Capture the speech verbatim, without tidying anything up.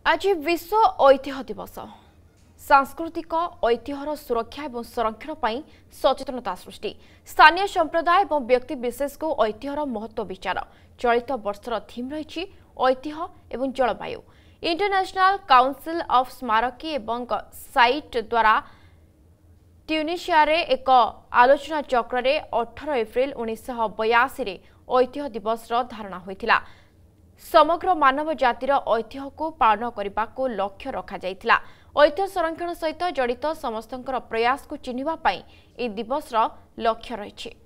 आज विश्व ऐतिह्य दिवस सांस्कृतिक ऐतिह्यर सुरक्षा और संरक्षण पर सचेतनता सृष्टि स्थानीय संप्रदाय और व्यक्ति विशेष को ऐतिह्यर महत्व विचार चलित वर्षर थीम रही ऐतिह्य एवं जलवायु इंटरनेशनल काउंसिल ऑफ स्मारकी एवं साइट द्वारा ट्यूनिशिया रे एक आलोचना चक्र रे अठारह एप्रिल उन्नीस बयासी रे ऐतिह्य दिवस धारणा होइथिला। समग्र मानव जातिर ऐतिह्य को पालन करने को लक्ष्य रखा जाइथिला। ऐतिह्य संरक्षण सहित जड़ित समस्तंकर प्रयास को चिन्हिबा पई ए दिवस लक्ष्य रही।